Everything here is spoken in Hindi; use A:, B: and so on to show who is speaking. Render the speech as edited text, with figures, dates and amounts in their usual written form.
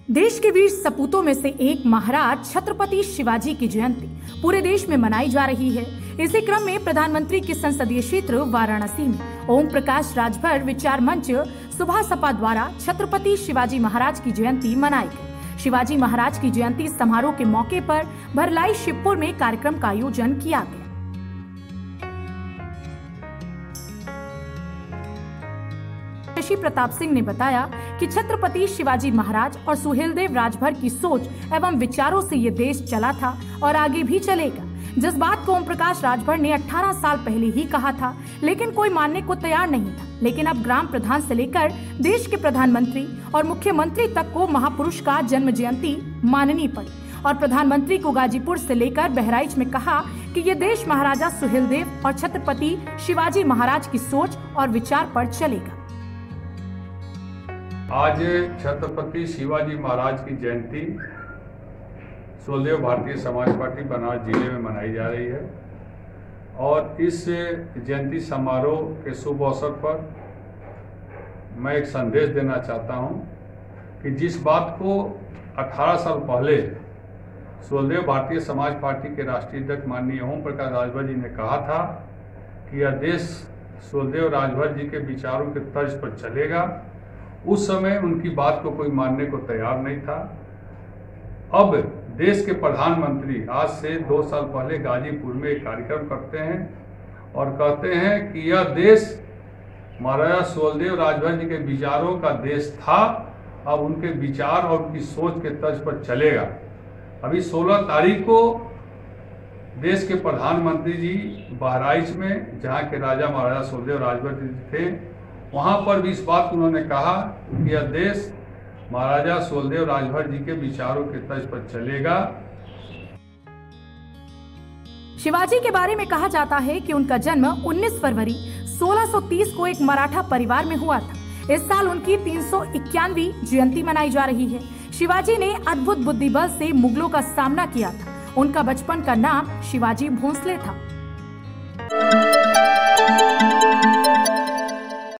A: देश के वीर सपूतों में से एक महाराज छत्रपति शिवाजी की जयंती पूरे देश में मनाई जा रही है। इसी क्रम में प्रधानमंत्री के संसदीय क्षेत्र वाराणसी में ओम प्रकाश राजभर विचार मंच सुबह सपा द्वारा छत्रपति शिवाजी महाराज की जयंती मनाई गई। शिवाजी महाराज की जयंती समारोह के मौके पर भरलाई शिवपुर में कार्यक्रम का आयोजन किया गया। ऋषि प्रताप सिंह ने बताया कि छत्रपति शिवाजी महाराज और सुहेलदेव राजभर की सोच एवं विचारों से ये देश चला था और आगे भी चलेगा। जिस बात को ओम प्रकाश राजभर ने 18 साल पहले ही कहा था, लेकिन कोई मानने को तैयार नहीं था। लेकिन अब ग्राम प्रधान से लेकर देश के प्रधानमंत्री और मुख्यमंत्री तक को महापुरुष का जन्म जयंती माननी पड़ी और प्रधानमंत्री को गाजीपुर से लेकर बहराइच में कहा कि ये देश महाराजा सुहेलदेव और छत्रपति शिवाजी महाराज की सोच और विचार पर चलेगा।
B: आज छत्रपति शिवाजी महाराज की जयंती सुहेलदेव भारतीय समाज पार्टी बनारस जिले में मनाई जा रही है और इस जयंती समारोह के शुभ अवसर पर मैं एक संदेश देना चाहता हूं कि जिस बात को 18 साल पहले सुहेलदेव भारतीय समाज पार्टी के राष्ट्रीय अध्यक्ष माननीय ओम प्रकाश राजभर जी ने कहा था कि यह देश सुहेलदेव राजभर जी के विचारों के तर्ज पर चलेगा, उस समय उनकी बात को कोई मानने को तैयार नहीं था। अब देश के प्रधानमंत्री आज से 2 साल पहले गाजीपुर में एक कार्यक्रम करते हैं और कहते हैं कि यह देश महाराजा सुहेलदेव राजभर जी के विचारों का देश था, अब उनके विचार और उनकी सोच के तर्ज पर चलेगा। अभी 16 तारीख को देश के प्रधानमंत्री जी बहराइच में, जहाँ के राजा महाराजा सुहेलदेव राजभर जी थे, वहां पर भी इस बात उन्होंने कहा कि यह देश महाराजा सुहेलदेव राजभर जी के विचारों के तर्ज पर चलेगा।
A: शिवाजी के बारे में कहा जाता है कि उनका जन्म 19 फरवरी 1630 को एक मराठा परिवार में हुआ था। इस साल उनकी 391वीं जयंती मनाई जा रही है। शिवाजी ने अद्भुत बुद्धिबल से मुगलों का सामना किया था। उनका बचपन का नाम शिवाजी भोंसले था।